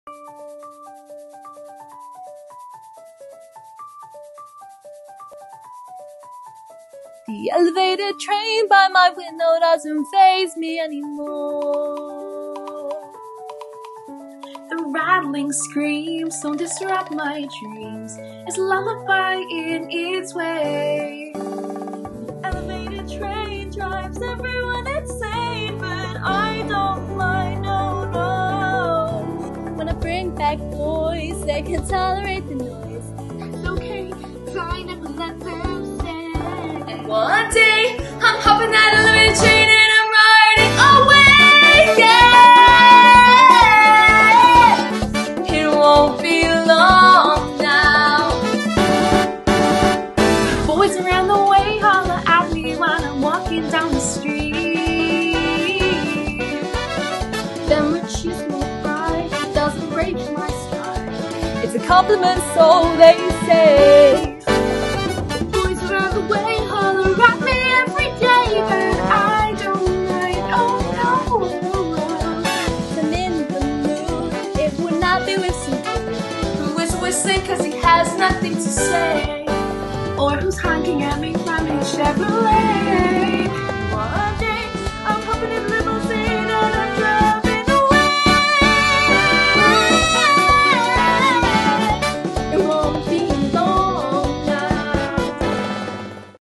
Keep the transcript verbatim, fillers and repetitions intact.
The elevated train by my window doesn't faze me anymore. The rattling screams don't disrupt my dreams. It's a lullaby in its way. Elevated train drives everyone insane, but I don't mind, no, no. When I bring back boys, they can tolerate the noise. It's okay, fine, I will let them stand. And one day, I'm hopping that elevated train and I'm riding away, yeah. It won't be long now. Boys around the way holler at me when I'm walking down the street. Then when she's more bright, it doesn't break my stride. It's a compliment, so they say. Boys around the way holler at me every day, but I don't mind, oh no. If I'm in the mood, it would not be with some dude who is whistling cause he has nothing to say, or who's honking at me from his Chevrolet.